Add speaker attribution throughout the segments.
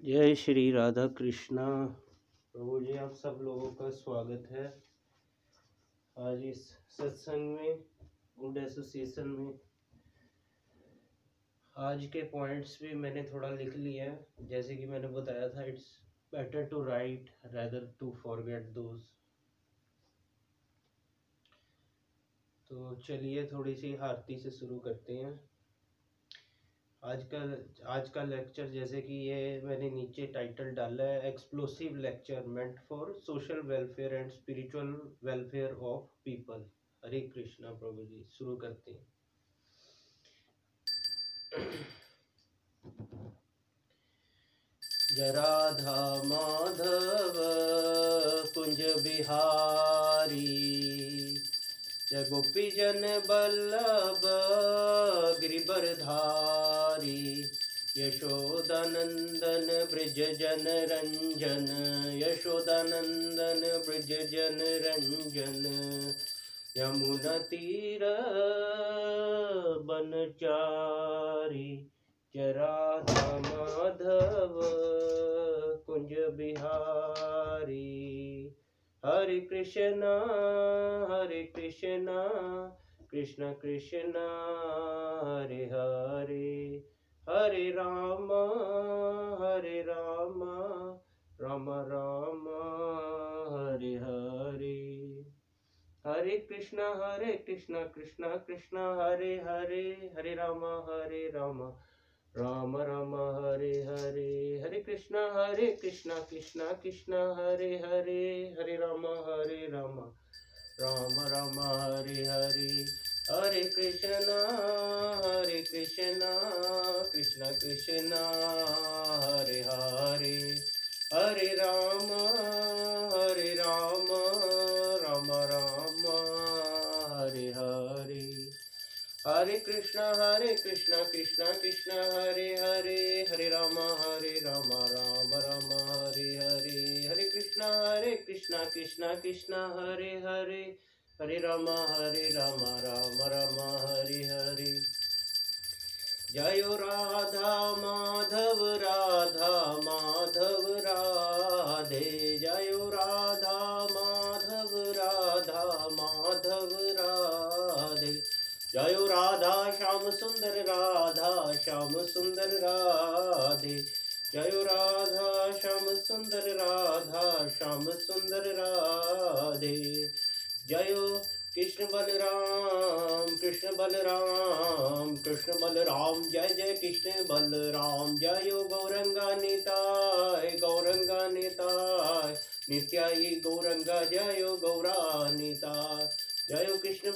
Speaker 1: जय श्री राधा कृष्णा। प्रभु जी आप सब लोगों का स्वागत है आज इस सत्संग में, गुड एसोसिएशन में। आज के पॉइंट्स भी मैंने थोड़ा लिख लिया है, जैसे कि मैंने बताया था, it's better to write rather to forget those. तो चलिए थोड़ी सी आरती से शुरू करते हैं। आज का लेक्चर, जैसे कि ये मैंने नीचे टाइटल डाला है, explosive lecture meant for social welfare and spiritual welfare of people. Hare Krishna. प्रभु जी शुरू करते हैं। जय राधा माधव कुंज बिहारी, जय गोपी जन बल्लभ गिरिवरधारी, यशोदानंदन ब्रज जन रंजन, यशोदानंदन ब्रज जन रंजन, यमुना तीर बनचारी, जय राधा माधव कुंज बिहारी। हरे कृष्णा कृष्ण कृष्ण हरे हरे, हरे राम राम राम हरे हरे। हरे कृष्ण कृष्ण कृष्ण हरे हरे, हरे राम राम राम हरे हरे। हरे कृष्ण कृष्ण कृष्ण हरे हरे, हरे राम राम राम हरे हरे। हरे कृष्ण कृष्ण कृष्ण हरे हरे, हरे राम राम राम हरे हरे। हरे कृष्ण कृष्ण कृष्ण हरे हरे, हरे राम राम राम हरे हरे। हरे कृष्ण कृष्ण कृष्ण हरे हरे, हरे राम राम राम हरे हरे। जय राधा माधव राधे, जय राधा माधव राधे, जय राधा श्याम सुंदर राधे, जय राधा श्याम सुंदर राधे, जय कृष्ण बलराम जय जय कृष्ण बलराम, जय गौरंगा निताय नित्याई गौरंगा, जय गौरा निताय, जय कृष्ण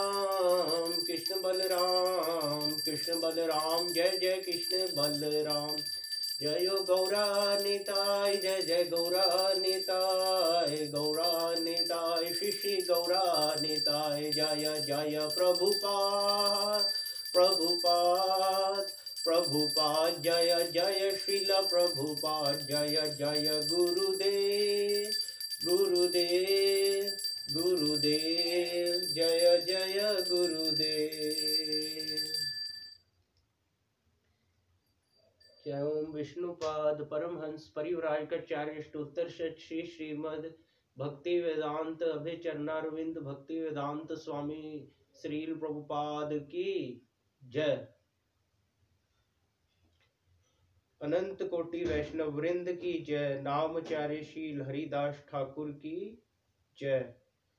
Speaker 1: बलराम जय जय कृष्ण बलराम, जय गौरा निताय, जय जय गौरा निताय श्री श्री गौरा निताय, जय जय प्रभुपाद जय जय श्रील प्रभुपाद, जय जय गुरुदेव जय जय गुरुदेव। जय ओम विष्णुपाद परमहंस परिव्राजकाचार्य स्तोत्र श्री श्रीमद भक्ति वेदांत अभय चरणारविंद भक्ति वेदांत स्वामी श्रील प्रभुपाद की जय। अनंत कोटि वैष्णव वृंद की जय। नामचार्यशील हरिदास ठाकुर की जय।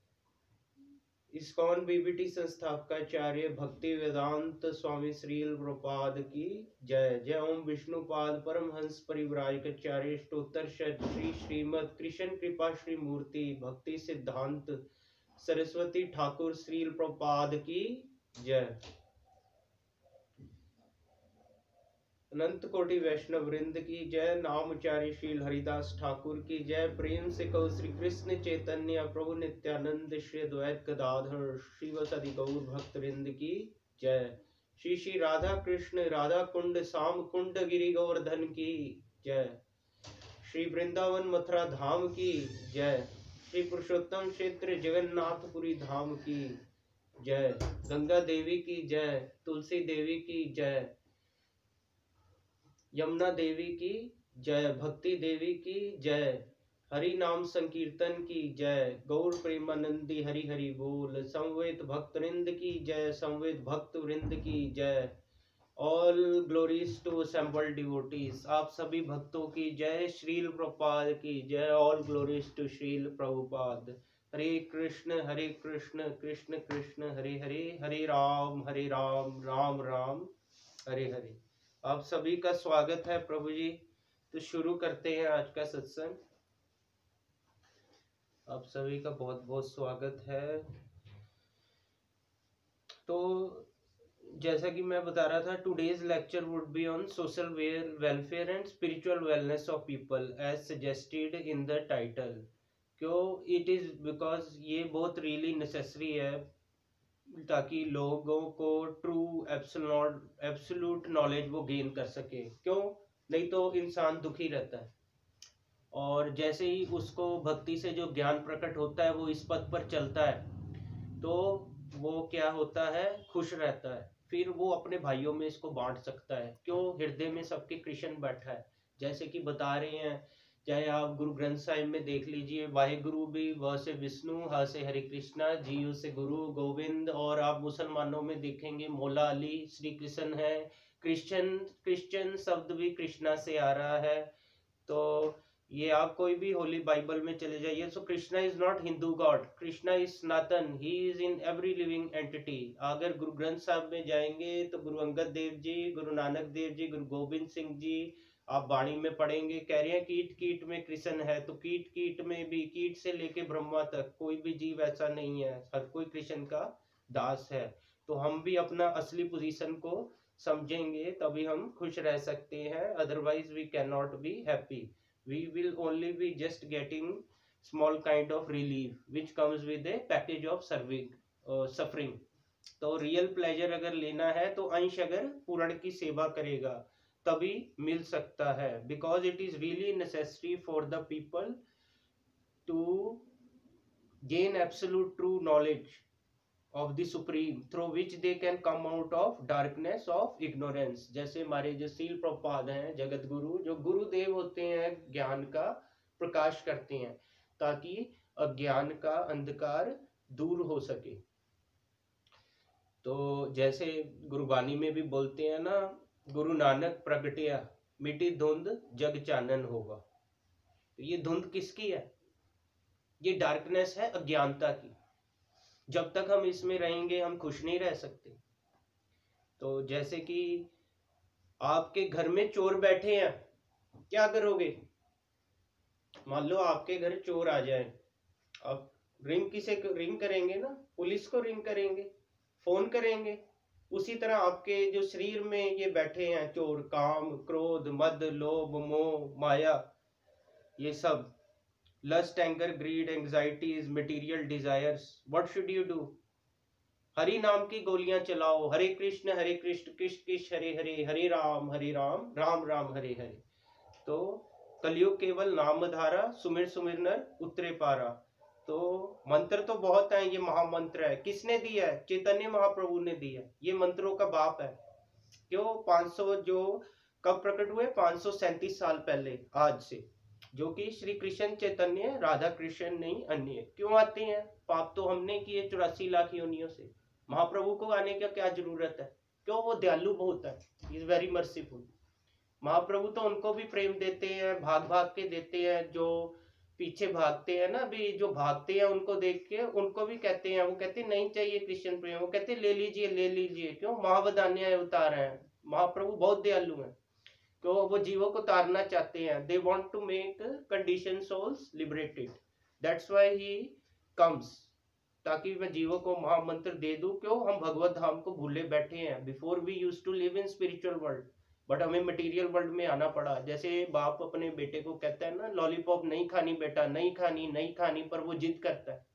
Speaker 1: इस्कॉन बीबीटी संस्थापकाचार्य भक्ति वेदांत स्वामी श्रील प्रभुपाद की जय। जय ओम विष्णुपाद परमहंस परिव्राजकाचार्य स्तोत्र श्री श्रीमद कृष्ण कृपा श्री मूर्ति भक्ति सिद्धांत सरस्वती ठाकुर श्रील प्रभुपाद की जय। अनंत कोटि वैष्णव वृंद की जय। नामचार्यशील हरिदास ठाकुर की जय। प्रेम से कहो श्री कृष्ण चैतन्य प्रभु नित्यानंद श्री अद्वैत गदाधर श्रीवासादि गौर भक्त वृंद की जय। श्री श्री राधा कृष्ण राधा कुंड श्याम कुंड गिरि गोवर्धन की जय। श्री वृंदावन मथुरा धाम की जय। श्री पुरुषोत्तम क्षेत्र जगन्नाथपुरी धाम की जय। गंगा देवी की जय। तुलसी देवी की जय। यमुना देवी की जय भक्ति देवी की जय, हरि नाम संकीर्तन की जय, गौर प्रेमानंदी हरि हरि बोल, संवेद भक्त वृंद की जय, संवेद भक्त वृंद की जय। All glories to assembled devotees, आप सभी भक्तों की जय, श्रील प्रभुपाद की जय, all glories to Srila Prabhupada. Hare Krishna Krishna Krishna Hare Hare, Hare Rama Rama Rama Hare Hare. आप सभी का स्वागत है प्रभु जी। तो शुरू करते हैं आज का सत्संग। आप सभी का बहुत बहुत स्वागत है। तो जैसा कि मैं बता रहा था, today's lecture would be on social welfare and spiritual wellness of people as suggested in the title. क्यों? इट इज बिकॉज ये बहुत रियली नेसेसरी है, ताकि लोगों को ट्रू एब्सोल्यूट नॉलेज वो गेन कर सके। क्यों? नहीं तो इंसान दुखी रहता है, और जैसे ही उसको भक्ति से जो ज्ञान प्रकट होता है, वो इस पथ पर चलता है, तो वो क्या होता है, खुश रहता है। फिर वो अपने भाइयों में इसको बांट सकता है। क्यों? हृदय में सबके कृष्ण बैठा है। जैसे कि बता रहे हैं, चाहे आप गुरु ग्रंथ साहिब में देख लीजिए, वाहे गुरु भी, व से विष्णु, ह से हरे कृष्णा, जीव से गुरु गोविंद। और आप मुसलमानों में देखेंगे, मौला अली श्री कृष्ण है। क्रिश्चियन शब्द भी कृष्णा से आ रहा है। तो ये आप कोई भी होली बाइबल में चले जाइए, so Krishna is not Hindu god, Krishna is Sanatan, he is in every living entity. अगर गुरु ग्रंथ साहब में जाएंगे तो गुरु अंगद देव जी, गुरु नानक देव जी, गुरु गोविंद सिंह जी, आप वाणी में पढ़ेंगे, कह रहे हैं कीट कीट में कृष्ण है। तो कीट कीट में भी, कीट से लेके ब्रह्मा तक कोई भी जीव ऐसा नहीं है, हर कोई कृष्ण का दास है। तो हम भी अपना असली पोजीशन को समझेंगे, तभी हम खुश रह सकते हैं, otherwise we can not be happy. We will only be just getting small kind of relief which comes with a package of suffering. तो रियल प्लेजर अगर लेना है तो अंश अगर पूर्ण की सेवा करेगा तभी मिल सकता है, because it is really necessary for the people to gain absolute true knowledge of the supreme, through which they can come out of darkness of ignorance। जैसे हमारे जो सील प्रभुपाद हैं, जगत गुरु, जो गुरुदेव होते हैं, ज्ञान का प्रकाश करते हैं, ताकि अज्ञान का अंधकार दूर हो सके। तो जैसे गुरुबानी में भी बोलते हैं ना, गुरु नानक प्रगटिया, मिटी धुंध जग चानन होगा। तो ये धुंध किसकी है? ये डार्कनेस है अज्ञानता की। जब तक हम इसमें रहेंगे हम खुश नहीं रह सकते। तो जैसे कि आपके घर में चोर बैठे हैं, क्या करोगे? मान लो आपके घर चोर आ जाए, अब रिंग किसे रिंग करेंगे? ना पुलिस को रिंग करेंगे, फोन करेंगे। उसी तरह आपके जो शरीर में ये बैठे हैं चोर, काम, क्रोध, मद, लोभ, मोह, माया, ये सब, lust, anger, greed, anxieties, material desires, what should you do? Hari नाम की गोलियां चलाओ, हरे कृष्ण कृष्ण कृष्ण हरे हरे, हरे राम राम राम हरे हरे। तो कलयुग केवल नाम धारा, सुमिर सुमिर नर उतरे पारा। तो मंत्र तो बहुत है, ये महामंत्र है। किसने दिया है? चैतन्य महाप्रभु ने दिया। ये मंत्रों का बाप है। क्यों? 500 जो कब प्रकट हुए? 537 साल पहले आज से, जो कि श्री कृष्ण चैतन्य, राधा कृष्ण नहीं अन्य। क्यों आते हैं? पाप तो हमने किए 84 लाख योनियों से। महाप्रभु को आने का क्या जरूरत है? क्यों? वो दयालु बहुत है, इज वेरी मर्सीफुल। महाप्रभु तो उनको भी प्रेम देते हैं, भाग भाग के देते हैं। जो पीछे भागते हैं ना, अभी जो भागते हैं उनको देख के उनको भी कहते हैं, वो कहते नहीं चाहिए कृष्ण प्रेम, वो कहते ले लीजिए ले लीजिए। क्यों? महावदान्य अवतार है महाप्रभु, बहुत दयालु है। तो वो जीवों को तारना चाहते हैं। They want to make condition souls liberated, that's why he comes, ताकि मैं जीवों को महामंत्र दे दूं। क्यों? हम भगवत धाम को भूले बैठे हैं। Before we used to live in spiritual world, but हमें मटेरियल वर्ल्ड में आना पड़ा। जैसे बाप अपने बेटे को कहता है ना, लॉलीपॉप नहीं खानी बेटा, नहीं खानी नहीं खानी, पर वो जिद करता है।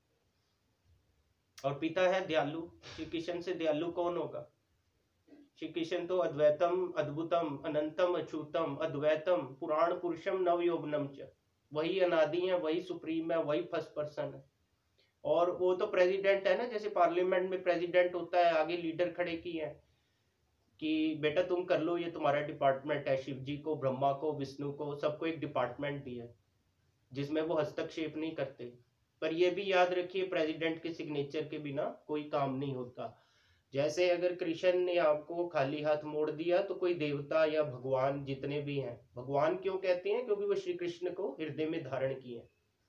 Speaker 1: और पिता है दयालु, श्री कृष्ण से दयालु कौन होगा? श्री कृष्ण तो अद्वैतम अद्भुतम अनंतम अछूतम अद्वैतम पुराण पुरुषम नवयौवनम च, वही अनादि है, वही सुप्रीम है, वही फर्स्ट पर्सन है। और वो तो प्रेसिडेंट है ना, जैसे पार्लियामेंट में प्रेसिडेंट होता है, आगे लीडर खड़े किए हैं। कि बेटा तुम कर लो, ये तुम्हारा डिपार्टमेंट है। शिव जी को, ब्रह्मा को, विष्णु को, सबको एक डिपार्टमेंट दिया है जिसमें वो हस्तक्षेप नहीं करते। पर ये भी याद रखिए, प्रेसिडेंट के सिग्नेचर के बिना कोई काम नहीं होता। जैसे अगर कृष्ण ने आपको खाली हाथ मोड़ दिया तो कोई देवता या भगवान जितने भी हैं, भगवान क्यों कहते हैं? क्योंकि वो श्री कृष्ण को हृदय में धारण किए।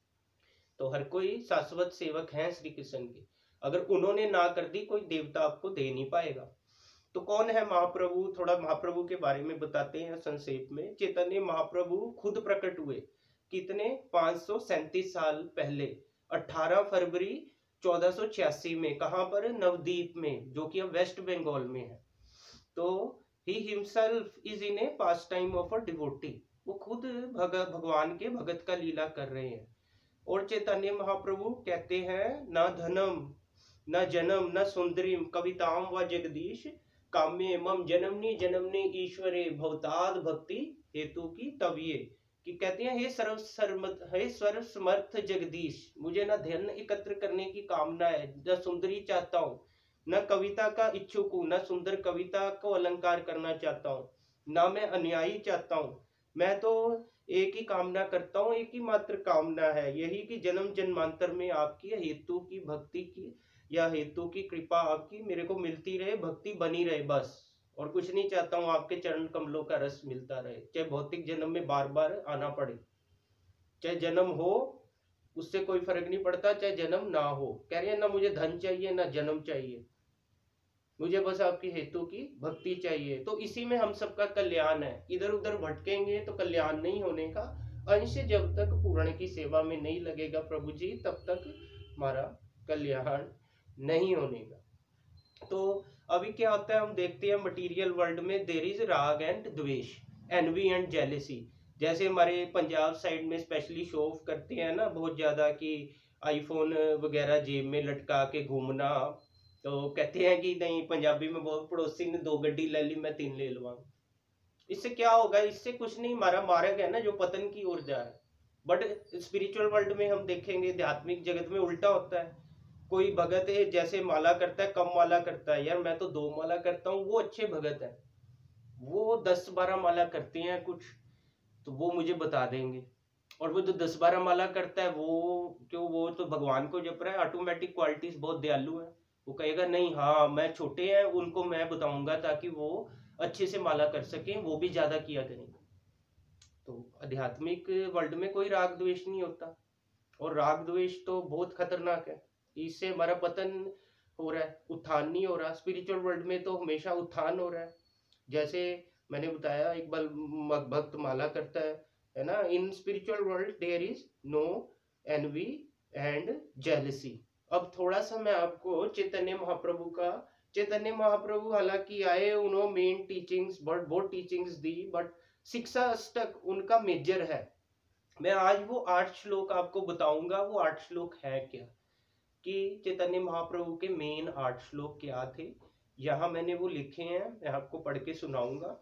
Speaker 1: तो हर कोई शाश्वत सेवक हैं श्री कृष्ण के, अगर उन्होंने ना कर दी कोई देवता आपको दे नहीं पाएगा। तो कौन है महाप्रभु? थोड़ा महाप्रभु के बारे में बताते हैं संक्षेप में। चैतन्य महाप्रभु खुद प्रकट हुए कितने 537 साल पहले 18 फरवरी 1486 में। कहां पर? नवदीप में, जो कि अब वेस्ट बंगाल में है। तो he himself is in a pastime of a devotee. वो खुद भगवान के भगत का लीला कर रहे हैं। और चैतन्य महाप्रभु कहते हैं, न धनम न जन्म न सुंदरीम कविताम व जगदीश काम्ये मम जन्मनी जन्मनी ईश्वरे भवताद भक्ति हेतु की तविये। कि कहते हैं, हे सर्व समर्थ जगदीश, मुझे न धन एकत्र करने की कामना है, न सुंदरी चाहता हूँ, न कविता का इच्छुक हूँ, न सुंदर कविता को अलंकार करना चाहता हूँ, न मैं अन्यायी चाहता हूँ। मैं तो एक ही कामना करता हूँ, एक ही मात्र कामना है, यही कि जन्म जन्मांतर में आपकी हेतु की भक्ति की या हेतु की कृपा आपकी मेरे को मिलती रहे, भक्ति बनी रहे, बस। और कुछ नहीं चाहता हूँ, आपके चरण कमलों का रस मिलता रहे, चाहे भौतिक जन्म में बार बार आना पड़े, चाहे जन्म हो उससे कोई फर्क नहीं पड़ता, चाहे जन्म ना हो। कह रहे हैं, ना मुझे धन चाहिए ना जन्म चाहिए, मुझे बस आपकी हेतु की भक्ति चाहिए। तो इसी में हम सबका कल्याण है। इधर उधर भटकेंगे तो कल्याण नहीं होने का। अंश जब तक पूर्ण की सेवा में नहीं लगेगा प्रभु जी, तब तक हमारा कल्याण नहीं होने का। तो अभी क्या होता है, हम देखते हैं मटेरियल वर्ल्ड में देयर इज राग एंड द्वेष, एनवी एंड जेलेसी। जैसे हमारे पंजाब साइड में स्पेशली शो ऑफ करते हैं ना बहुत ज्यादा, कि आईफोन वगैरह जेब में लटका के घूमना। तो कहते हैं कि नहीं, पंजाबी में बहुत, पड़ोसी ने 2 गड्डी ले ली, मैं 3 ले लूंगा। इससे क्या होगा? इससे कुछ नहीं, हमारा मार्ग है ना जो पतन की ओर जा रहा है। बट स्पिरिचुअल वर्ल्ड में हम देखेंगे, आध्यात्मिक जगत में उल्टा होता है। कोई भगत है जैसे माला करता है, कम माला करता है, यार मैं तो 2 माला करता हूँ, वो अच्छे भगत है, वो 10-12 माला करते हैं कुछ, तो वो मुझे बता देंगे। और वो जो 10-12 माला करता है, वो क्यों, वो तो भगवान को जप रहा है, ऑटोमेटिक क्वालिटीज बहुत दयालु है। वो कहेगा नहीं, हाँ मैं छोटे हैं उनको मैं बताऊंगा ताकि वो अच्छे से माला कर सकें, वो भी ज्यादा किया करेंगे। तो आध्यात्मिक वर्ल्ड में कोई राग द्वेष नहीं होता, और राग द्वेष तो बहुत खतरनाक है, इससे हमारा पतन हो रहा है, उत्थान नहीं हो रहा। स्पिरिचुअल वर्ल्ड में तो हमेशा उत्थान हो रहा है। जैसे मैंने बताया, एक बार भक्त माला करता है ना, in spiritual world there is no envy and jealousy. अब थोड़ा सा मैं आपको चैतन्य महाप्रभु हालांकि आए, उन्होंने मेन टीचिंग्स बहुत टीचिंग्स दी, बट शिक्षा अष्टक उनका मेजर है। मैं आज वो 8 श्लोक आपको बताऊंगा, वो 8 श्लोक है क्या, कि चैतन्य महाप्रभु के मेन 8 श्लोक क्या थे। यहां मैंने वो लिखे हैं, मैं आपको पढ़ के सुनाऊंगा।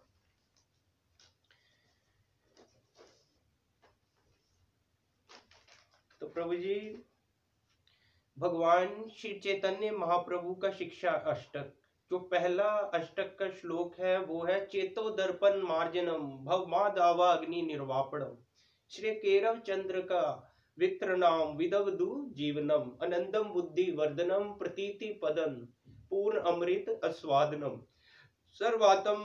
Speaker 1: तो प्रभु जी, भगवान श्री चैतन्य महाप्रभु का शिक्षा अष्टक, जो पहला अष्टक का श्लोक है वो है, चेतो दर्पण मार्जनम भवमा दावा अग्नि निर्वापणम श्री केरव चंद्र का वित्रनाम विदवदु जीवनम अनंतम बुद्धि वर्धनम प्रतीति पदन पूर्ण अमृत अस्वादनम सर्वातम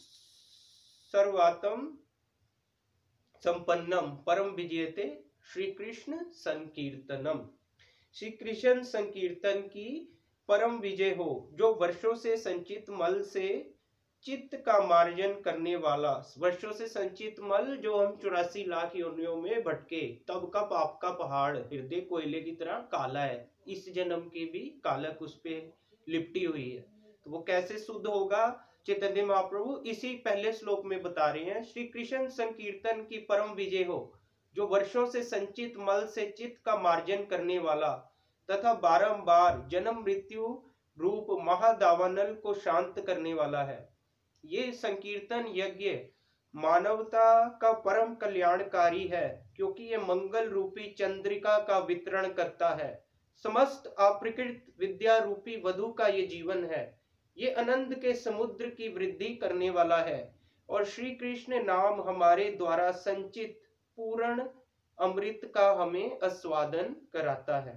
Speaker 1: संपन्नम परम विजयते श्री कृष्ण संकीर्तनम। श्री कृष्ण संकीर्तन की परम विजय हो, जो वर्षों से संचित मल से चित्त का मार्जन करने वाला। वर्षों से संचित मल, जो हम 84 लाख योनियों में भटके, तब का पाप का पहाड़ हृदय कोयले की तरह काला है, इस जन्म की भी कालक उस पे लिपटी हुई है। तो वो कैसे शुद्ध होगा? चैतन्य महाप्रभु इसी पहले श्लोक में बता रहे हैं, श्री कृष्ण संकीर्तन की परम विजय हो, जो वर्षों से संचित मल से चित्त का मार्जन करने वाला तथा बारंबार जन्म मृत्यु रूप महादावानल को शांत करने वाला है। ये संकीर्तन यज्ञ मानवता का परम कल्याणकारी है, क्योंकि ये मंगल रूपी चंद्रिका का वितरण करता है। समस्त अप्रकृत विद्या रूपी वधु का ये जीवन है। ये आनंद के समुद्र की वृद्धि करने वाला है और श्री कृष्ण नाम हमारे द्वारा संचित पूर्ण अमृत का हमें आस्वादन कराता है।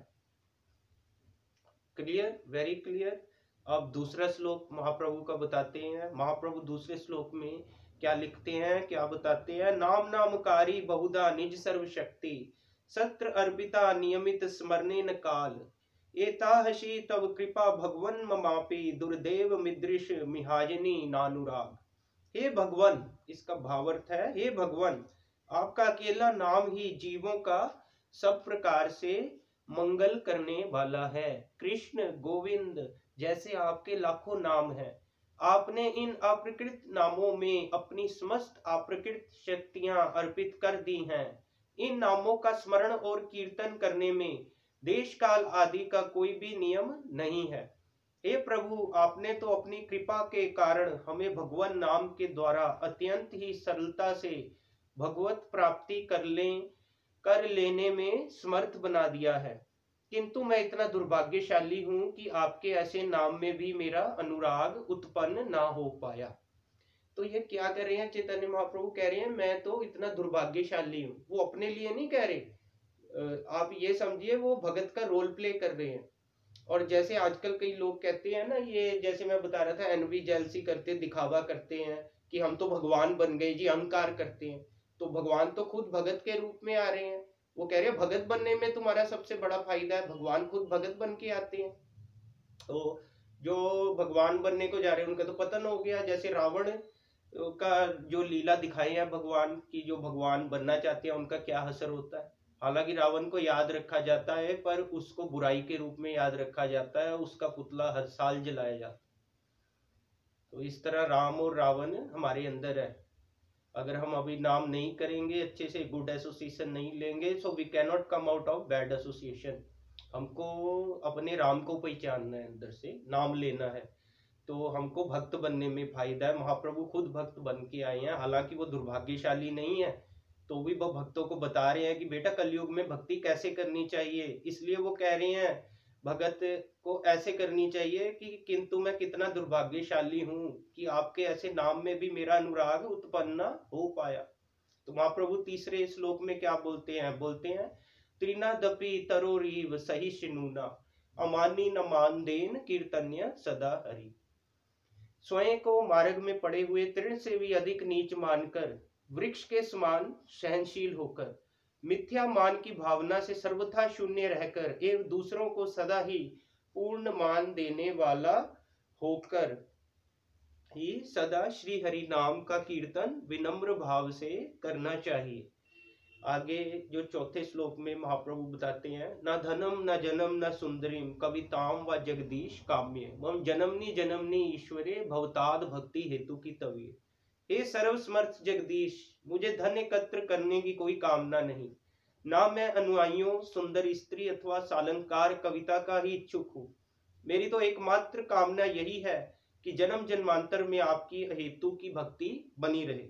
Speaker 1: Clear, very clear. अब दूसरा श्लोक महाप्रभु का बताते हैं। महाप्रभु दूसरे श्लोक में क्या लिखते हैं, क्या बताते हैं? नाम नामकारी बहुधा निज सर्वशक्ति सत्र अर्पिता नियमित स्मरणे न काल एताहसी तव कृपा भगवन ममापि दुर्देव मिदृश मिहाजनी नानुराग। हे भगवन, इसका भावार्थ है, हे भगवन, आपका अकेला नाम ही जीवों का सब प्रकार से मंगल करने वाला है। कृष्ण, गोविंद जैसे आपके लाखों नाम हैं। आपने इन अप्रकृत नामों में अपनी समस्त अप्रकृत शक्तियां अर्पित कर दी हैं। इन नामों का स्मरण और कीर्तन करने में देश काल आदि का कोई भी नियम नहीं है। हे प्रभु, आपने तो अपनी कृपा के कारण हमें भगवान नाम के द्वारा अत्यंत ही सरलता से भगवत प्राप्ति कर लेने में समर्थ बना दिया है। किंतु मैं इतना दुर्भाग्यशाली हूं कि आपके ऐसे नाम में भी मेरा अनुराग उत्पन्न ना हो पाया। तो ये क्या कर रहे हैं चैतन्य महाप्रभु? कह रहे हैं मैं तो इतना दुर्भाग्यशाली हूँ। वो अपने लिए नहीं कह रहे, आप ये समझिए वो भगत का रोल प्ले कर रहे हैं। और जैसे आजकल कई लोग कहते हैं ना, ये जैसे मैं बता रहा था, एनवी जेलसी करते, दिखावा करते हैं कि हम तो भगवान बन गए जी, अहंकार करते हैं। तो भगवान तो खुद भगत के रूप में आ रहे हैं। वो कह रहे हैं भगत बनने में तुम्हारा सबसे बड़ा फायदा है, भगवान खुद भगत बन के आते हैं। तो जो भगवान बनने को जा रहे हैं उनका तो पतन हो गया। जैसे रावण का जो लीला दिखाई है भगवान की, जो भगवान बनना चाहते हैं उनका क्या असर होता है। हालांकि रावण को याद रखा जाता है पर उसको बुराई के रूप में याद रखा जाता है, उसका पुतला हर साल जलाया जाता है। तो इस तरह राम और रावण हमारे अंदर है। अगर हम अभी नाम नहीं करेंगे अच्छे से, गुड एसोसिएशन नहीं लेंगे, so we can not come out of bad association. हमको अपने राम को पहचानना है, अंदर से नाम लेना है, तो हमको भक्त बनने में फायदा है। महाप्रभु खुद भक्त बन के आए हैं, हालांकि वो दुर्भाग्यशाली नहीं है, तो भी वो भक्तों को बता रहे हैं कि बेटा कलयुग में भक्ति कैसे करनी चाहिए। इसलिए वो कह रहे हैं भगत को ऐसे करनी चाहिए कि किंतु मैं कितना दुर्भाग्यशाली हूँ कि आपके ऐसे नाम में भी मेरा अनुराग उत्पन्न न हो पाया। तो महाप्रभु तीसरे श्लोक में क्या बोलते हैं? बोलते हैं त्रिनादपि तरोरीव सहिष्णुना अमानी न मानदेन कीर्तन्य सदा हरि। स्वयं को मार्ग में पड़े हुए तृण से भी अधिक नीच मानकर, वृक्ष के समान सहनशील होकर, मिथ्या मान की भावना से सर्वथा शून्य रहकर एवं दूसरों को सदा ही पूर्ण मान देने वाला होकर ही सदा श्री हरि नाम का कीर्तन विनम्र भाव से करना चाहिए। आगे जो चौथे श्लोक में महाप्रभु बताते हैं, न धनम न जन्म न सुंदरीम कविताम व जगदीश काम्य मम जनमनी जनमनी ईश्वरे भवताद भक्ति हेतु की तवीर। हे सर्वसमर्थ जगदीश, मुझे धन एकत्र करने की कोई कामना नहीं, ना मैं अनुयायियों, सुंदर स्त्री अथवा सालंकार कविता का ही इच्छुक हूँ। मेरी तो एकमात्र कामना यही है कि जन्म जन्मांतर में आपकी हेतु की भक्ति बनी रहे।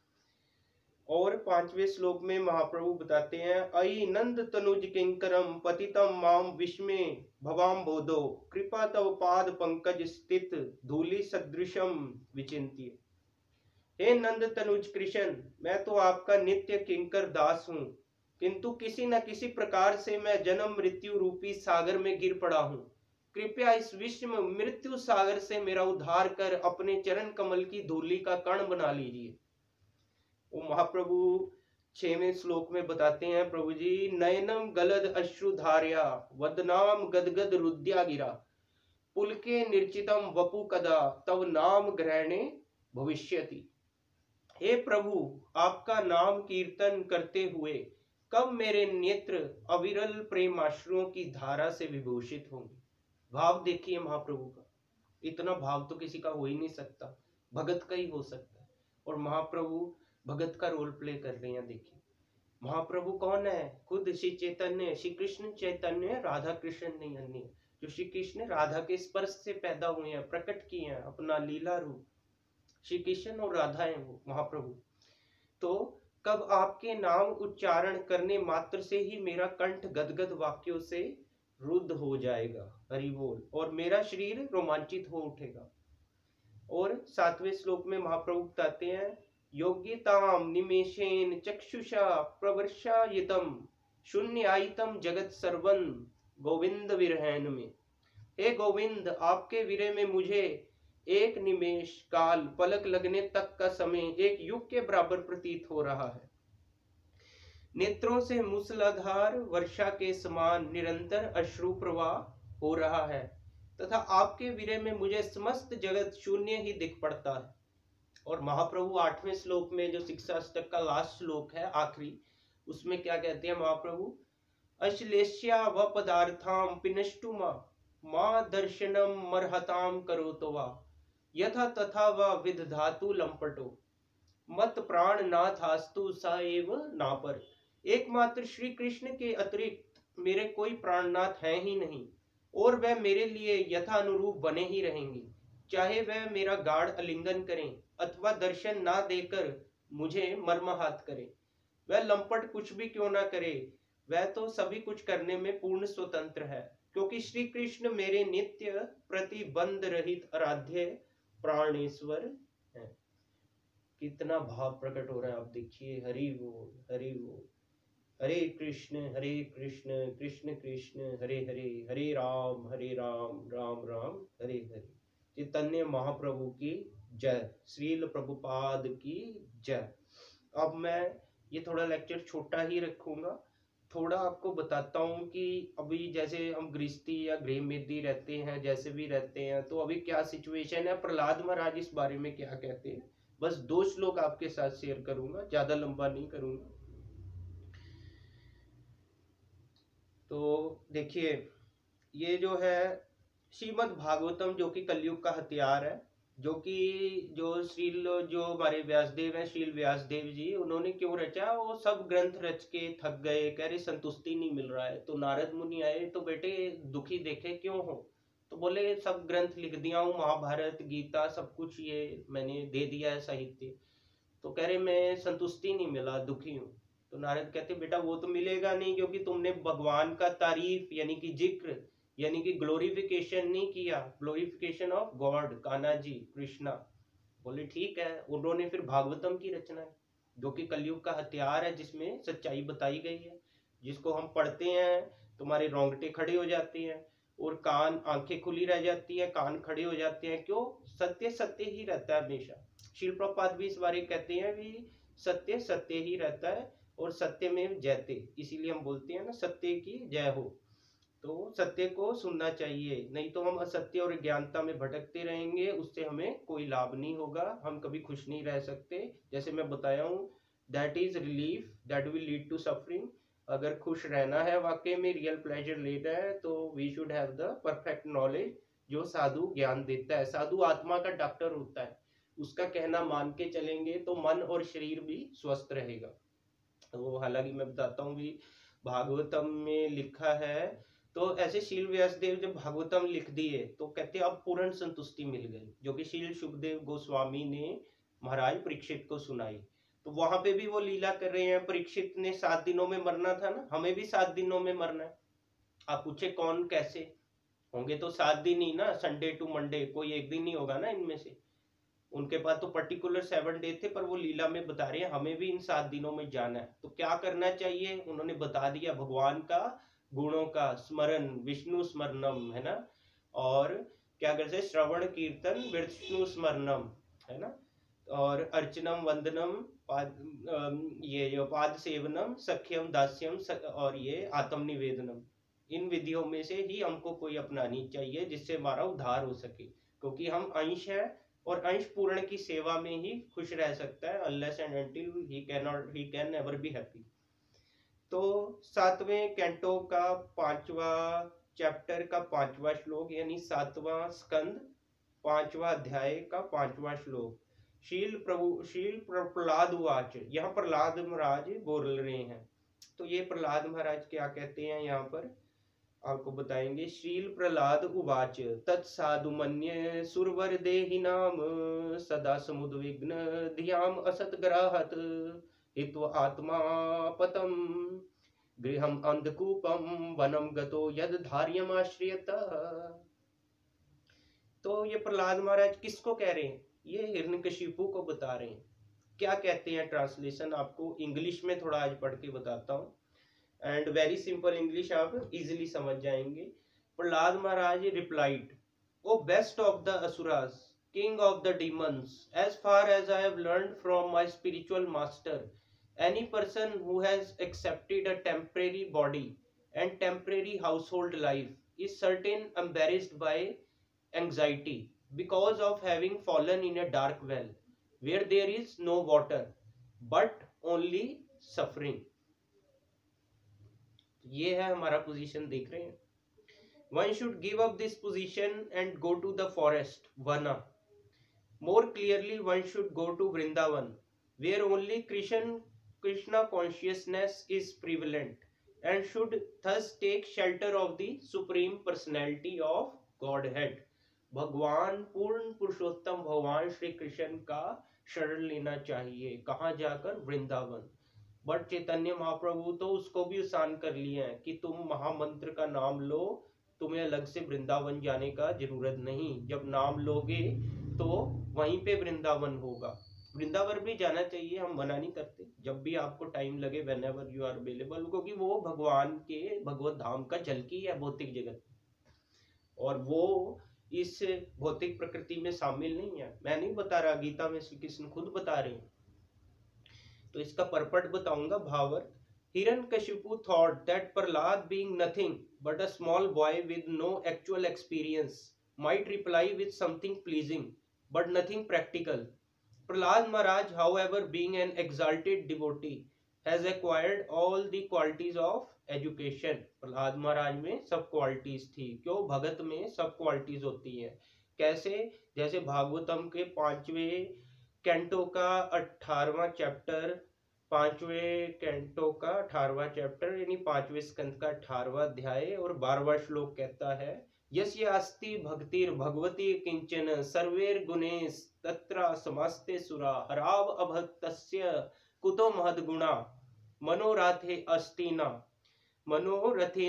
Speaker 1: और पांचवें श्लोक में महाप्रभु बताते हैं, अयि नंद तनुज किंकरम पतितम माम विस्मे भवाम बोधो कृपा तव पाद पंकज स्थित धूलि सदृशम विचिंत्य। हे नंद तनुज कृष्ण, मैं तो आपका नित्य किंकर दास हूँ, किंतु किसी न किसी प्रकार से मैं जन्म मृत्यु रूपी सागर में गिर पड़ा हूँ। कृपया इस विश्व में मृत्यु सागर से मेरा उद्धार कर अपने चरण कमल की धूलि का कण बना लीजिए। वो महाप्रभु 6वें श्लोक में बताते हैं, प्रभु जी, नयनम गलद अश्रुधार्या वदनाम गदगद रुद्या गिरा पुलके निर्चितम वपु कदा तव नाम ग्रहणे भविष्यति। हे प्रभु, आपका नाम कीर्तन करते हुए कब मेरे नेत्र अविरल प्रेमाश्रुओं की धारा से विभूषित होंगे। भाव देखिए महाप्रभु का, इतना भाव तो किसी का हो ही नहीं सकता, भगत का ही हो सकता है। और महाप्रभु भगत का रोल प्ले कर रहे हैं। देखिए महाप्रभु कौन है? खुद श्री चैतन्य, श्री कृष्ण चैतन्य, राधा कृष्ण नहीं अन्य, जो श्री कृष्ण राधा के स्पर्श से पैदा हुए हैं, प्रकट किए हैं अपना लीला रूप। श्री कृष्ण और राधा है वो महाप्रभु। तो कब आपके नाम उच्चारण करने मात्र से ही मेरा कंठ गदगद वाक्यों से रुद्ध हो जाएगा, हरि बोल, और मेरा शरीर रोमांचित हो उठेगा। और 7वें श्लोक में महाप्रभु बताते हैं, योग्यताम निमेषेन चक्षुषा प्रवर्षायितम शून्यायितम जगत सर्वं गोविंद विरहन में। हे गोविंद, आपके विरह में मुझे एक निमेष काल, पलक लगने तक का समय एक युग के बराबर प्रतीत हो रहा है। नेत्रों से मूसलाधार वर्षा के समान निरंतर अश्रु प्रवाह हो रहा है तथा आपके विरह में मुझे समस्त जगत शून्य ही दिख पड़ता है। और महाप्रभु 8वें श्लोक में, जो शिक्षा अष्टक का लास्ट श्लोक है, आखिरी, उसमें क्या कहते हैं महाप्रभु, अश्लेष्या व पदार्थाम पिनष्टुमा मां दर्शनम मरहताम करोतो वा यथा तथा व विदधातु लंपटो मत प्राण नाथास्तु स एव नापर। एकमात्र श्री कृष्ण के अतिरिक्त मेरे कोई प्राणनाथ है ही नहीं और वह मेरे लिए यथानुरूप बने ही रहेंगे, चाहे वह मेरा गाढ़ आलिंगन करें अथवा दर्शन ना देकर मुझे मर्माहत करें। वह लंपट कुछ भी क्यों ना करे, वह तो सभी कुछ करने में पूर्ण स्वतंत्र है, क्योंकि श्री कृष्ण मेरे नित्य प्रतिबंध रहित आराध्य प्राणेश्वर है। कितना भाव प्रकट हो रहा है, आप देखिए। हरि बोल, हरि बोल। हरे कृष्ण कृष्ण कृष्ण हरे हरे, हरे राम राम राम हरे हरे। चैतन्य महाप्रभु की जय, श्रील प्रभुपाद की जय। अब मैं ये थोड़ा लेक्चर छोटा ही रखूंगा, थोड़ा आपको बताता हूँ कि अभी जैसे हम गृहस्थी या गृह मेदी रहते हैं, जैसे भी रहते हैं, तो अभी क्या सिचुएशन है, प्रहलाद महाराज इस बारे में क्या कहते हैं। बस 2 श्लोक आपके साथ शेयर करूंगा, ज्यादा लंबा नहीं करूंगा। तो देखिए, ये जो है श्रीमद् भागवतम, जो कि कलयुग का हथियार है, जो हमारे व्यासदेव हैं, श्रील व्यासदेव जी, उन्होंने क्यों रचा, वो सब ग्रंथ रच के थक गए, कह रहे संतुष्टि नहीं मिल रहा है। तो नारद मुनि आए, तो बेटे दुखी देखे क्यों हो, तो बोले सब ग्रंथ लिख दिया हूँ, महाभारत गीता सब कुछ ये मैंने दे दिया है साहित्य। तो कह रहे मैं संतुष्टि नहीं मिला, दुखी हूँ। तो नारद कहते बेटा वो तो मिलेगा नहीं, क्योंकि तुमने भगवान का तारीफ यानी कि जिक्र यानी कि ग्लोरिफिकेशन नहीं किया, glorification of god, Kanha ji Krishna. बोले ठीक है। उन्होंने फिर भागवतम की रचना है, जो कि कलयुग का हथियार है, जिसमें सच्चाई बताई गई है, जिसको हम पढ़ते हैं तुम्हारे रोंगटे खड़े हो जाते हैं और कान, आंखें खुली रह जाती है, कान खड़े हो जाते हैं। क्यों? सत्य सत्य ही रहता है हमेशा। श्रील प्रभुपाद भी इस बारे कहते हैं भी सत्य सत्य ही रहता है और सत्य में जयते, इसीलिए हम बोलते हैं ना सत्य की जय हो। तो सत्य को सुनना चाहिए, नहीं तो हम असत्य और ज्ञानता में भटकते रहेंगे, उससे हमें कोई लाभ नहीं होगा, हम कभी खुश नहीं रह सकते। जैसे मैं बताया हूँ, that is relief that will lead to suffering. अगर खुश रहना है, वाकई में रियल प्लेजर लेना है, तो we should have the perfect knowledge, जो साधु ज्ञान देता है। साधु आत्मा का डॉक्टर होता है, उसका कहना मान के चलेंगे तो मन और शरीर भी स्वस्थ रहेगा। तो हालांकि मैं बताता हूँ भी भागवतम में लिखा है, तो ऐसे शील व्यासदेव जब भागवतम लिख दिए तो कहते अब पूर्ण संतुष्टि मिल गई, जो कि शील सुखदेव गोस्वामी ने महाराज परीक्षित को सुनाई। तो वहां पे भी वो लीला कर रहे हैं, परीक्षित ने 7 दिनों में मरना था ना, हमें भी 7 दिनों में मरना है। आप पूछे कौन कैसे होंगे, तो 7 दिन ही ना, संडे टू मंडे, कोई एक दिन नहीं होगा ना इनमें से। उनके पास तो पर्टिकुलर 7 डे थे, पर वो लीला में बता रहे हैं हमें भी इन 7 दिनों में जाना है। तो क्या करना चाहिए उन्होंने बता दिया, भगवान का गुणों का स्मरण, विष्णु स्मरणम, है ना, और क्या करते, श्रवण कीर्तन विष्णु स्मरणम, है ना, और अर्चनम वंदनम, ये जो पाद सेवनम, सख्यम दास्यम, और ये आत्म निवेदनम। इन विधियों में से ही हमको कोई अपनानी चाहिए, जिससे हमारा उद्धार हो सके, क्योंकि हम अंश है और अंश पूर्ण की सेवा में ही खुश रह सकता है, unless and until he can never be happy। तो 7वें कैंटो का 5वां चैप्टर का 5वां श्लोक, यानी 7वां स्कंद 5वां अध्याय का 5वां श्लोक, शील प्रहलाद उवाच। यहाँ प्रहलाद महाराज बोल रहे हैं। तो ये प्रहलाद महाराज क्या कहते हैं यहाँ पर आपको बताएंगे। श्रील प्रहलाद उवाच तत्साधु मन्ये सुरवर देहि नाम सदा समुद्विग्न धियाम असत ग्राहत हित्व आत्मा पतम गृहम अंधकूपम वनम गतो यद धार्यमाश्रियत। तो ये प्रहलाद महाराज किसको कह रहे हैं? ये हिरण्यकशिपु को बता रहे हैं। क्या कहते हैं ट्रांसलेशन, आपको इंग्लिश में थोड़ा आज पढ़ के बताता हूँ, एंड वेरी सिंपल इंग्लिश, आप इजीली समझ जाएंगे। Prahlad Maharaj replied, O best of the asuras, king of the demons, as far as I have learned from my spiritual master, any person who has accepted a temporary body and temporary household life is certain embarrassed by anxiety because of having fallen in a dark well where there is no water but only suffering. ये है हमारा position, देख रहे हैं। One should give up this position and go to the forest, vana. More clearly, one should go to Vrindavan, where only Krishna consciousness is prevalent, and should thus take shelter of the Supreme Personality of Godhead. भगवान पूर्ण पुरुषोत्तम भगवान श्री कृष्ण का शरण लेना चाहिए। कहाँ जाकर? Vrindavan. But Chaitanya Mahaprabhu तो उसको भी आसान कर लिए हैं कि तुम महामंत्र का नाम लो, तुम्हें अलग से वृंदावन जाने का जरूरत नहीं। जब नाम लोगे तो वहीं पे वृंदावन होगा। वृंदावन भी जाना चाहिए, हम मना नहीं करते, जब भी आपको टाइम लगे, whenever you are available, क्योंकि वो भगवान के भगवत धाम का झलकी है भौतिक जगत, और वो इस भौतिक प्रकृति में शामिल नहीं है। मैं नहीं बता रहा, गीता में श्री कृष्ण खुद बता रहे हैं। तो इसका परपट बताऊंगा, भावार्थ। Hiranyakashipu thought that Prahlad, being nothing but a small boy with no actual experience, might reply with something pleasing but nothing practical. Prahlad Maharaj, however, being an exalted devotee, has acquired all the qualities of education. Prahlad महाराज में सब qualities थी। क्यों? भगत में सब qualities होती है। कैसे? जैसे भागवतम के 5वें कैंटो का 18वां चैप्टर, 5वें कैंटो का 18वां चैप्टर, यानी 5वें स्कंद का 18वां अध्याय और 12वां श्लोक कहता है, यस्य अस्ति भक्तिर् भगवती किंचन सर्वेर गुणेश तत्र समास्ते सुरा हराव अभक्तस्य कुतो महद्गुणा मनोरथे अस्ति न मनोरथे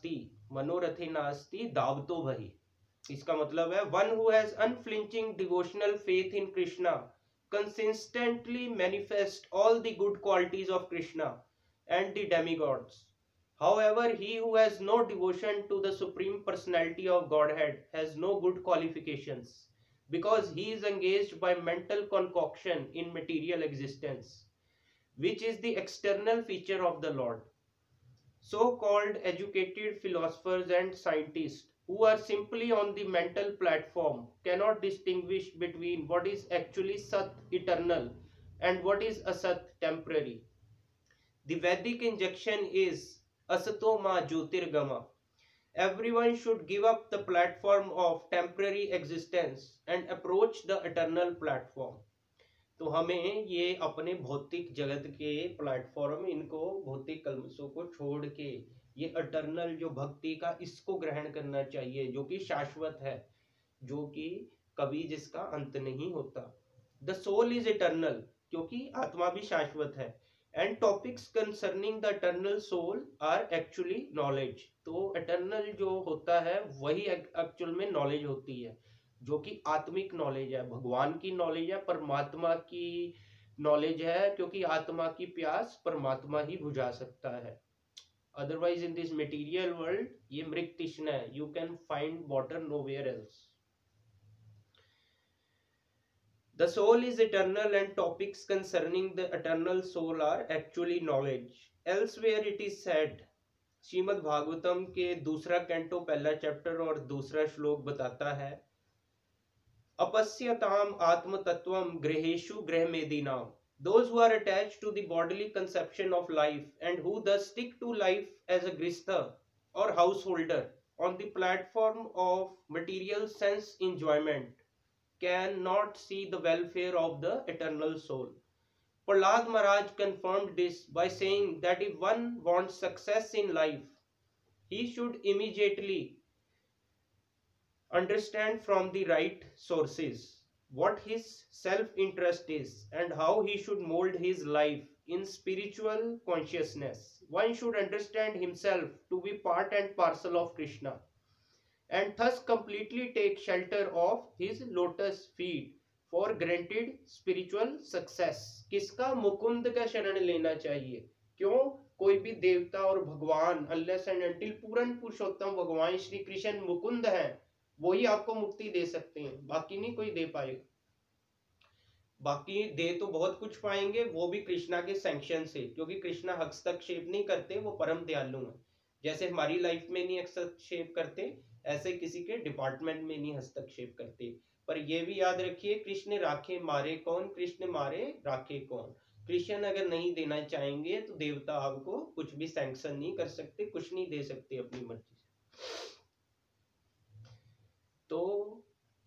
Speaker 1: नास्ति दावतो भहि। इसका मतलब है, one who has unflinching devotional faith in Krishna consistently manifest all the good qualities of Krishna and the demigods. However, he who has no devotion to the Supreme Personality of Godhead has no good qualifications, because he is engaged by mental concoction in material existence, which is the external feature of the Lord. So-called educated philosophers and scientists who are simply on the mental platform cannot distinguish between what is actually Sat eternal and what is Asat temporary. The Vedic injunction is Asato ma Jyotirgama. Everyone should give up the platform of temporary existence and approach the eternal platform. तो हमें ये अपने भौतिक जगत के platform, इनको भौतिक कलमशों को छोड़ के ये अटर्नल जो भक्ति का, इसको ग्रहण करना चाहिए, जो कि शाश्वत है, जो कि कभी जिसका अंत नहीं होता। द सोल इज इटर्नल, क्योंकि आत्मा भी शाश्वत है। And topics concerning the eternal soul are actually knowledge. तो इटर्नल जो होता है वही एक्चुअल में नॉलेज होती है, जो कि आत्मिक नॉलेज है, भगवान की नॉलेज है, परमात्मा की नॉलेज है, क्योंकि आत्मा की प्यास परमात्मा ही बुझा सकता है। Otherwise, in this material world, ये मृग तृष्णा है, you can find water nowhere else. The soul is eternal and topics concerning the eternal soul are actually knowledge. Elsewhere it is said, Shrimad Bhagavatam के दूसरा कैंटो पहला चैप्टर और दूसरा श्लोक बताता है, अपश्यताम आत्म तत्वम गृहेषु गृहमेदिनाम. Those who are attached to the bodily conception of life and who thus stick to life as a grihastha or householder on the platform of material sense enjoyment cannot see the welfare of the eternal soul. Prahlad Maharaj confirmed this by saying that if one wants success in life, he should immediately understand from the right sources what his self-interest is and how he should mold his life in spiritual consciousness. One should understand himself to be part and parcel of Krishna. and thus completely take shelter of his lotus feet for granted spiritual success. किसका? मुकुंद का शरण लेना चाहिए। क्यों? कोई भी देवता और भगवान unless and until पूर्ण पुरुषोत्तम भगवान श्री कृष्ण मुकुंद है, वही आपको मुक्ति दे सकते हैं, बाकी नहीं कोई दे पाएगा। बाकी दे तो बहुत कुछ पाएंगे, वो भी कृष्णा के सैंक्शन से, क्योंकि कृष्णा हस्तक्षेप नहीं करते, वो परम दयालु हैं। जैसे हमारी लाइफ में नहीं हस्तक्षेप करते, ऐसे किसी के डिपार्टमेंट में नहीं हस्तक्षेप करते। पर ये भी याद रखिए, कृष्ण राखे मारे कौन, कृष्ण मारे राखे कौन। कृष्ण अगर नहीं देना चाहेंगे तो देवता आपको कुछ भी सैंक्शन नहीं कर सकते, कुछ नहीं दे सकते अपनी मर्जी से। तो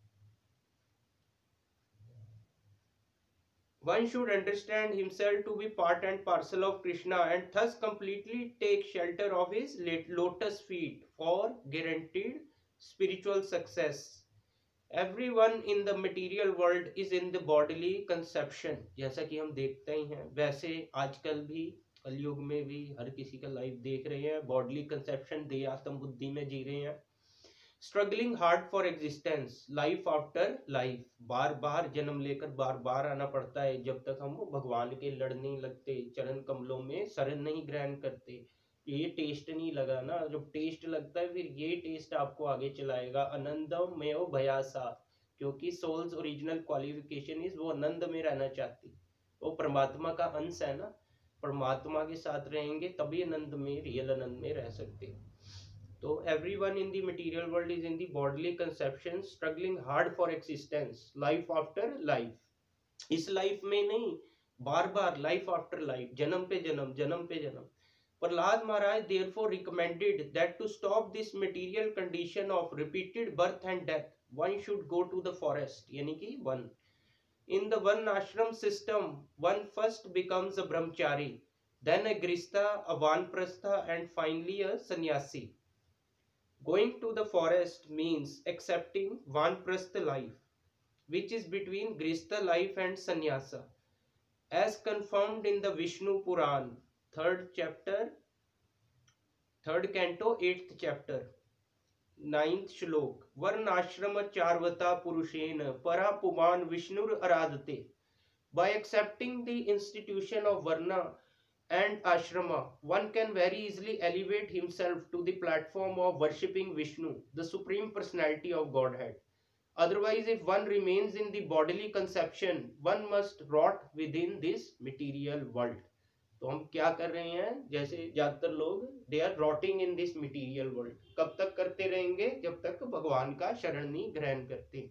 Speaker 1: one should understand himself to be part and parcel of Krishna and thus completely take shelter of his lotus feet for guaranteed spiritual success. Everyone in the material world is in the bodily conception. जैसा कि हम देखते ही हैं, वैसे आजकल भी कलयुग में भी हर किसी का लाइफ देख रहे हैं, बॉडली कंसेप्शन दे आत्म बुद्धि में जी रहे हैं। Struggling hard for existence, life after life, बार बार जन्म लेकर बार बार आना पड़ता है जब तक हम भगवान के लड़ नहीं लगते, चरण कमलों में शरण नहीं ग्रहण करते। ये टेस्ट नहीं लगा ना, जब टेस्ट लगता है फिर ये टेस्ट आपको आगे चलाएगा। आनंदम में भयासा, क्योंकि सोल्स ओरिजिनल क्वालिफिकेशन इज वो आनंद में रहना चाहती, वो परमात्मा का अंश है ना, परमात्मा के साथ रहेंगे तभी आनंद में, रियल आनंद में रह सकते। तो everyone in the material world is in the bodily conception, struggling hard for existence, life after life. इस लाइफ में नहीं, बार बार लाइफ आफ्टर लाइफ, जन्म पे जन्म, जन्म पे जन्म। प्रहलाद महाराज therefore recommended that to stop this material condition of repeated birth and death, one should go to the forest, यानी कि वन। In the one ashram system, one first becomes a brahmachari, then a grihastha, a vanprastha, and finally a sannyasi. Going to the forest means accepting vanprastha life, which is between grihastha life and sannyasa, as confirmed in the Vishnu Puran, 3rd chapter, 3rd canto, 8th chapter, 9th shlok. Varnashrama charvata purushena para puman Vishnur aradate. By accepting the institution of Varna and ashrama, one can very easily elevate himself to the platform of worshipping Vishnu, the supreme personality of Godhead. Otherwise, if one remains in the bodily conception, one must rot within this material world. तो हम क्या कर रहे हैं, जैसे ज्यादातर लोग they are rotting in this material world. कब तक करते रहेंगे? जब तक भगवान का शरण नहीं ग्रहण करते।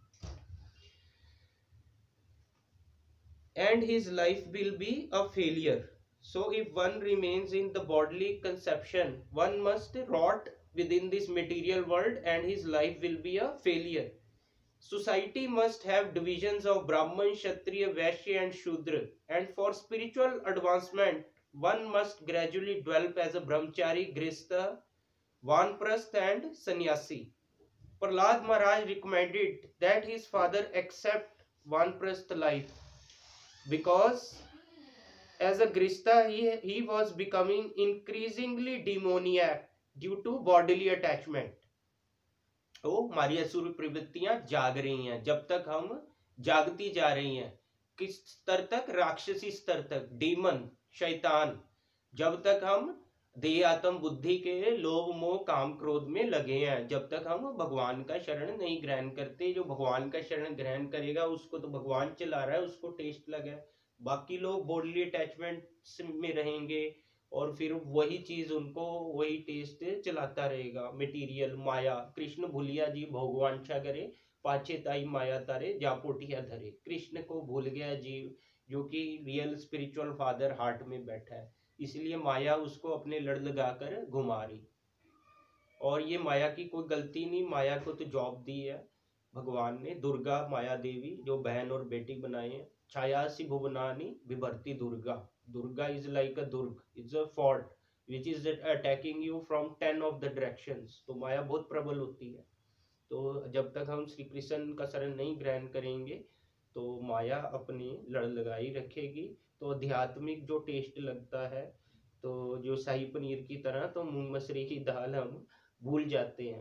Speaker 1: And his life will be a failure. So if one remains in the bodily conception, one must rot within this material world and his life will be a failure. Society must have divisions of Brahman, Kshatriya, Vaishya and Shudra, and for spiritual advancement, one must gradually develop as a brahmachari, grihastha, vanprastha and sannyasi. Prahlad Maharaj recommended that his father accept vanprastha life, because as a grihastha he was becoming increasingly demoniac due to bodily attachment. तो हमारी असुर प्रवृत्तियां जाग रही हैं, जब तक हम जागती जा रही हैं, किस स्तर तक? राक्षसी स्तर तक, डीमन, शैतान। जब तक हम देह आत्म बुद्धि के लोभ मोह काम क्रोध में लगे हैं, जब तक हम भगवान का शरण नहीं ग्रहण करते। जो भगवान का शरण ग्रहण करेगा उसको तो भगवान चला रहा है, उसको टेस्ट लगा है। बाकी लोग बॉडली अटैचमेंट में रहेंगे और फिर वही चीज उनको वही टेस्ट चलाता रहेगा, मटेरियल माया। कृष्ण भूलिया जी भोगवांछा करे, पाछे ताई माया तारे जा पोटिया धरे। कृष्ण को भूल गया जीव, जो कि रियल स्पिरिचुअल फादर हार्ट में बैठा है, इसलिए माया उसको अपने लड़ लगाकर घुमा रही। और ये माया की कोई गलती नहीं, माया को तो जॉब दी है भगवान ने। दुर्गा माया देवी जो बहन और बेटी बनाए हैं, छायासी भुवनानी विभर्ती Durga. Durga is like a durg, is a fort which is attacking you from 10 of the directions. तो माया बहुत प्रबल होती है। तो जब तक हम श्री कृष्ण का शरण नहीं ग्रहण करेंगे तो माया अपनी लड़ लगाई रखेगी। तो आध्यात्मिक जो टेस्ट लगता है, तो जो शाही पनीर की तरह, तो मूंग मसरी की दाल हम भूल जाते हैं।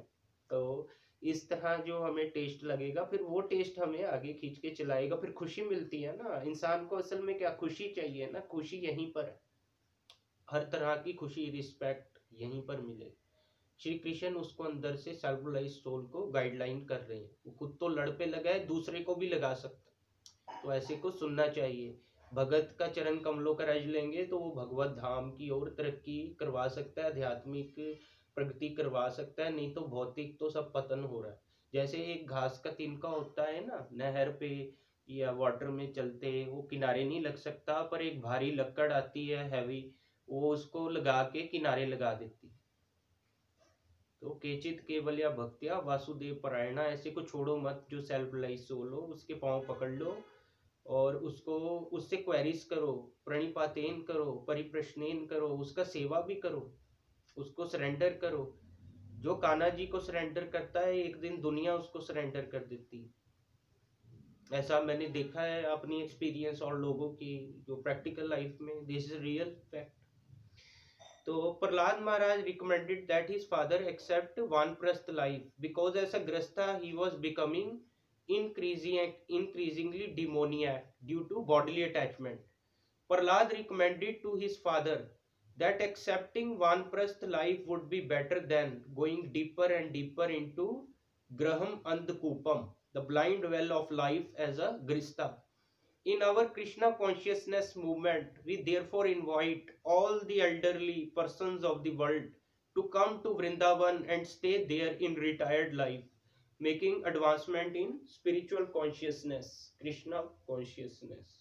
Speaker 1: तो इस तरह जो हमें टेस्ट लगेगा, फिर वो टेस्ट हमें आगे खींच के चलाएगा, फिर खुशी मिलती है ना। इंसान को असल में क्या खुशी चाहिए ना, खुशी यहीं पर है, हर तरह की खुशी, रिस्पेक्ट यहीं पर मिले। श्री कृष्ण उसको अंदर से सेल्फ रियलाइज सोल को गाइडलाइन कर रहे हैं। वो खुद तो लड़ पे लगा है, दूसरे को भी लगा सकता है, तो ऐसे को सुनना चाहिए। भगत का चरण कमलों का रज लेंगे तो वो भगवत धाम की ओर तरक्की करवा सकता है, आध्यात्मिक प्रगति करवा सकता है, नहीं तो भौतिक तो सब पतन हो रहा है। जैसे एक घास का तिनका होता है ना, नहर पे या वाटर में चलते वो किनारे नहीं लग सकता, पर एक भारी लकड़ आती है हैवी, वो उसको लगा के किनारे लगा देती है। तो केचित केवल या भक्तिया वासुदेव परायणा, ऐसे को छोड़ो मत जो सेल्फ रियलाइज सोल हो, उसके पांव पकड़ लो और उसको उससे क्वेरीज करो, प्रणिपातेन करो, परिप्रश्नेन करो, उसका सेवा भी करो, उसको सरेंडर करो। जो कान्हा जी को सरेंडर करता है, एक दिन दुनिया उसको सरेंडर कर देती है। ऐसा मैंने देखा है अपनी एक्सपीरियंस और लोगों की जो प्रैक्टिकल लाइफ में, दिस इज रियल फैक्ट। तो प्रहलाद महाराज recommended that his father accept वानप्रस्थ life because as a grasta he was becoming increasingly demoniac due to bodily attachment. Prahlad recommended to his father that accepting वानप्रस्थ life would be better than going deeper and deeper into graham andhkupam, the blind well of life as a grista. In our Krishna consciousness movement, we therefore invite all the elderly persons of the world to come to Vrindavan and stay there in retired life, making advancement in spiritual consciousness, Krishna consciousness.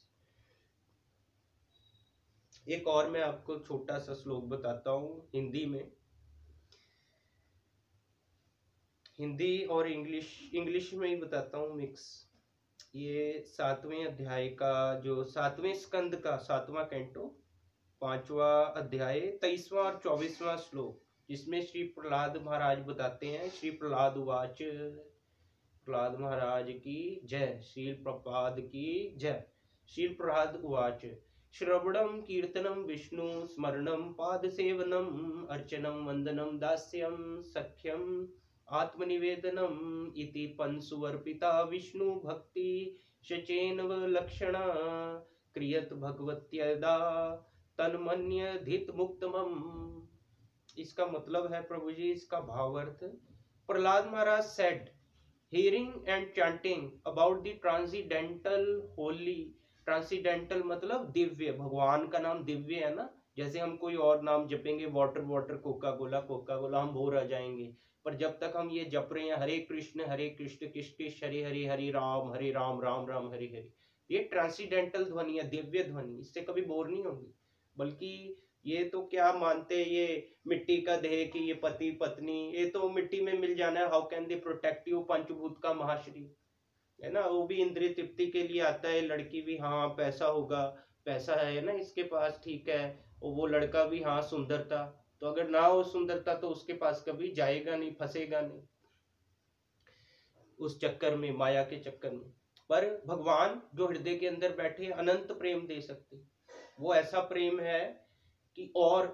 Speaker 1: एक और मैं आपको छोटा सा श्लोक बताता हूँ हिंदी में, हिंदी और इंग्लिश में ही बताता हूँ मिक्स। ये 7वें अध्याय का, जो 7वें स्कंद का 7वां कैंटो 5वां अध्याय 23वां और 24वां श्लोक, जिसमें श्री प्रहलाद महाराज बताते हैं। श्री प्रहलाद उवाच, प्रहलाद महाराज की जय, श्री प्रभुपाद की जय। श्री प्रहलाद उवाच, श्रवणम कीर्तनम विष्णु स्मरणम पाद सेवनम अर्चनम वंदनम दास्यम सख्यम आत्मनिवेदनम इति पंसुवर्पिता विष्णु भक्ति शचेनव लक्षणा क्रियत भगवत्यदा तन्मन्यधित मुक्तमम। इसका मतलब है प्रभु जी, इसका भावार्थ, Prahlad Maharaj said, hearing and chanting about the transcendental holy, transcendental मतलब दिव्य, भगवान का नाम दिव्य है ना। जैसे हम कोई और नाम जपेंगे, water water, Coca Cola Coca Cola, हम बोर आ जाएंगे। पर जब तक हम ये जप रहे हैं हरे कृष्ण कृष्ण कृष्ण हरे हरे, हरे राम राम राम हरे हरे, ये ट्रांसीडेंटल ध्वनि है, दिव्य ध्वनि, इससे कभी बोर नहीं होंगे। बल्कि ये तो क्या मानते, ये मिट्टी का देह की ये पति पत्नी, ये तो मिट्टी में मिल जाना है। How can they protect you, पंचभूत का महाशरीर है ना, वो भी इंद्रिय तृप्ति के लिए आता है। लड़की भी, हाँ पैसा होगा, पैसा है ना इसके पास, ठीक है। और वो लड़का भी, हाँ सुंदरता, तो अगर ना हो सुंदरता तो उसके पास कभी जाएगा नहीं, फंसेगा नहीं उस चक्कर में, माया के चक्कर में। पर भगवान जो हृदय के अंदर बैठे अनंत प्रेम दे सकते, वो ऐसा प्रेम है कि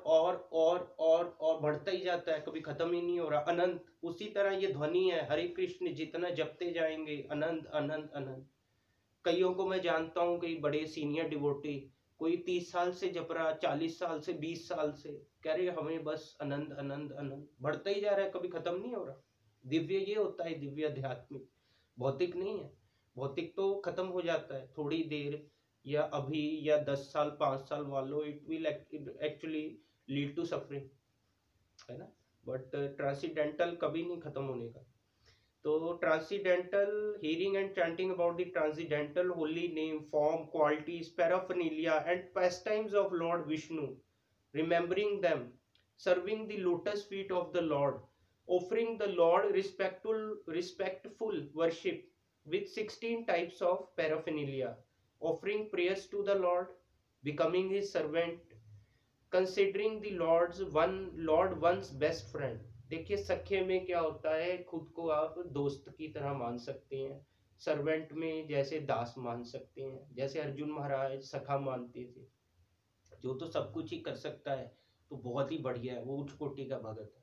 Speaker 1: और बढ़ता ही जाता है, कभी खत्म ही नहीं हो रहा, अनंत। उसी तरह ये ध्वनि है, हरे कृष्ण जितना जपते जाएंगे अनंत अनंत अनंत। कईयों को मैं जानता हूँ, कई बड़े सीनियर डिवोटी, कोई 30 साल से जप रहा, 40 साल से, 20 साल से, कह रहे हमें बस अनंत अनंत अनंत, बढ़ता ही जा रहा है, कभी खत्म नहीं हो रहा। दिव्य ये होता है, दिव्य आध्यात्मिक, भौतिक नहीं है। भौतिक तो खत्म हो जाता है थोड़ी देर, या अभी, या 10 साल 5 साल वालों, it will actually lead to suffering, है ना। बट ट्रांसीडेंटल कभी नहीं खत्म होने का। तो transcendental, hearing and chanting about the transcendental holy name, form, qualities, paraphernalia and pastimes of Lord Vishnu, remembering them, serving the lotus feet of the Lord, offering the Lord respectful worship with 16 types of paraphernalia, offering prayers to the Lord, becoming his servant, considering the Lord one's best friend। देखिए सख्य में क्या होता है, खुद को आप दोस्त की तरह मान सकते हैं, सर्वेंट में जैसे दास मान सकते हैं, जैसे अर्जुन महाराज सखा मानते थे। जो तो सब कुछ ही कर सकता है तो बहुत ही बढ़िया है, वो उच्च कोटि का भगत है।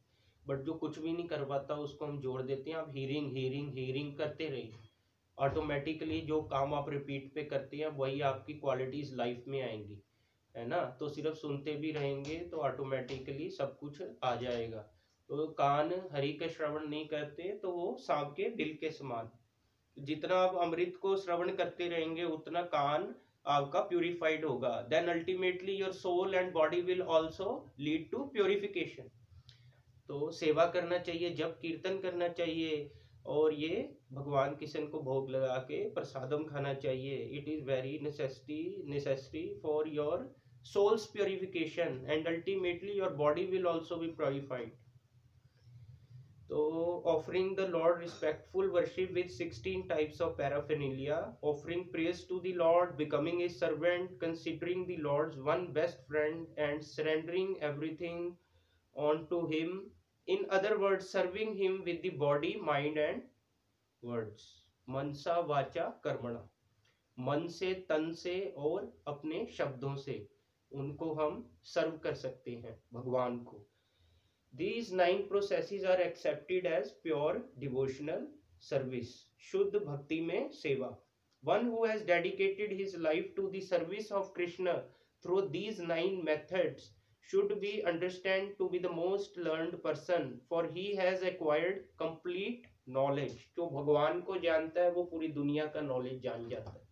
Speaker 1: बट जो कुछ भी नहीं कर पाता उसको हम जोड़ देते हैं। आप हीरिंग हीरिंग हीरिंग करते रहिए, ऑटोमेटिकली जो काम आप रिपीट पे करते हैं वही आपकी क्वालिटीज लाइफ में आएंगी, है ना। तो सिर्फ सुनते भी रहेंगे तो ऑटोमेटिकली सब कुछ आ जाएगा। तो कान हरि के श्रवण नहीं करते तो वो सांप के बिल के समान। जितना आप अमृत को श्रवण करते रहेंगे उतना कान आपका प्यूरिफाइड होगा। Then ultimately your soul and body will also lead to purification. तो सेवा करना चाहिए, जब कीर्तन करना चाहिए, और ये भगवान किशन को भोग लगा के प्रसादम खाना चाहिए। It is very necessary for your soul's purification and ultimately your body will also be purified. So offering the Lord respectful worship with 16 types of paraphernalia, offering praise to the Lord, becoming his servant, considering the Lord's one best friend and surrendering everything onto him. In other words, serving him with the body, mind and words. मनसा वाचा कर्मणा, मन से, तन से और अपने शब्दों से उनको हम सर्व कर सकते हैं भगवान को। These 9 processes are accepted as pure devotional service, शुद्ध भक्ति में सेवा। One who has dedicated his life to the service of Krishna through these 9 methods should be understood to be the most learned person, for he has acquired complete knowledge। जो भगवान को जानता है वो पूरी दुनिया का नॉलेज जान जाता है।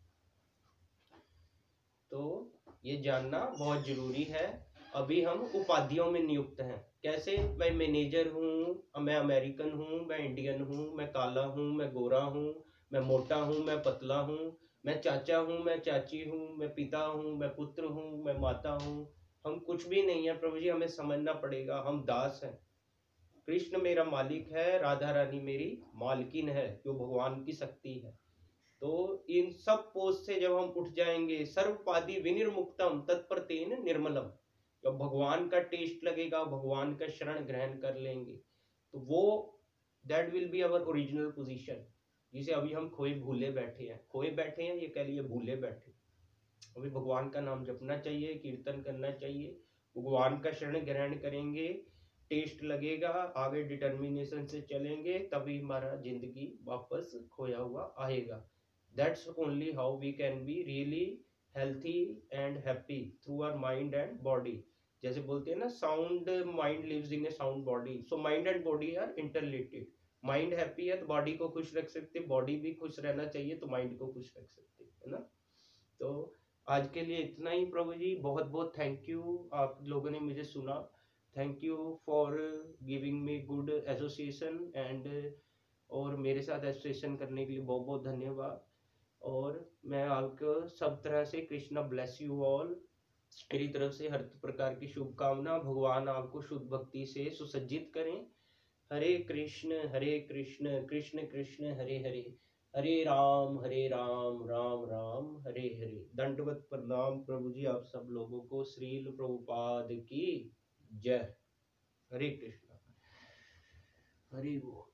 Speaker 1: तो ये जानना बहुत जरूरी है। अभी हम उपाधियों में नियुक्त हैं। कैसे? मैं मैनेजर हूँ, मैं अमेरिकन हूँ, मैं इंडियन हूँ, मैं काला हूँ, मैं गोरा हूँ, मैं मोटा हूँ, मैं पतला हूँ, मैं चाचा हूँ, मैं चाची हूँ, मैं पिता हूँ, मैं पुत्र हूँ, मैं माता हूँ। हम कुछ भी नहीं है प्रभु जी, हमें समझना पड़ेगा हम दास हैं। कृष्ण मेरा मालिक है, राधा रानी मेरी मालकिन है, जो भगवान की शक्ति है। तो इन सब पोस्ट से जब हम उठ जाएंगे, सर्वपादि विनिर्मुक्तम तत्प्रतेन निर्मलम, जब भगवान का टेस्ट लगेगा, भगवान का शरण ग्रहण कर लेंगे, तो वो that will be our original position. जिसे अभी हम खोए भूले बैठे हैं, ये कह लिए भूले बैठे। अभी भगवान का नाम जपना चाहिए, कीर्तन करना चाहिए, भगवान का शरण ग्रहण करेंगे, टेस्ट लगेगा, आगे डिटर्मिनेशन से चलेंगे, तभी हमारा जिंदगी वापस खोया हुआ आएगा। That's only how we can be really healthy and happy through our mind and body। जैसे बोलते हैं ना, sound mind lives in a sound body। So mind and body are interrelated। Mind happy है तो बॉडी को खुश रख सकते, बॉडी भी खुश रहना चाहिए तो माइंड को खुश रख सकते, है ना। तो आज के लिए इतना ही प्रभु जी। बहुत बहुत थैंक यू, आप लोगों ने मुझे सुना। Thank you for giving me good association and, और मेरे साथ एसोसिएशन करने के लिए बहुत बहुत धन्यवाद। और मैं आपको सब तरह से कृष्णा ब्लेस यू ऑल, मेरी तरफ से हर प्रकार की शुभकामना। भगवान आपको शुद्ध भक्ति से सुसज्जित करें। हरे कृष्ण कृष्ण कृष्ण हरे हरे, हरे राम राम राम हरे हरे। दंडवत प्रणाम प्रभु जी आप सब लोगों को। श्रील प्रभुपाद की जय। हरे कृष्णा, हरि बोल।